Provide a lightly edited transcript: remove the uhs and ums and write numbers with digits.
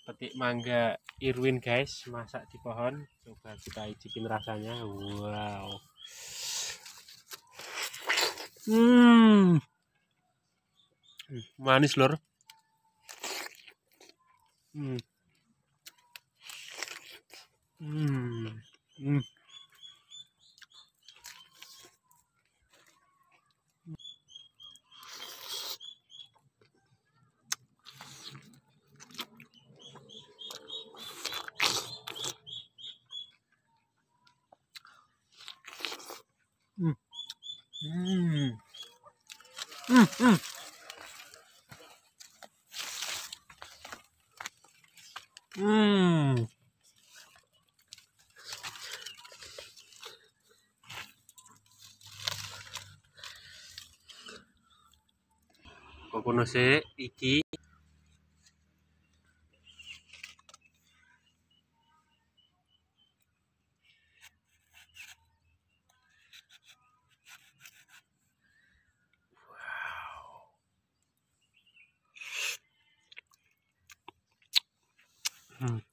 petik mangga Irwin guys, masak di pohon. Coba kita icipin rasanya. Wow. Manis lor. Hmm. Hmm. Hmm. Hmm. Hmm. Hmm. Hmm. Hmm. Kokono sik iki. Hmm.